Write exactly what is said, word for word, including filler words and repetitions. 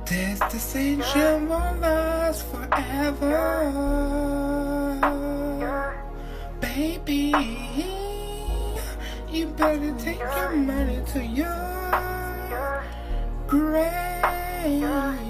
This decision won't last forever, baby. You better take your money to your grave.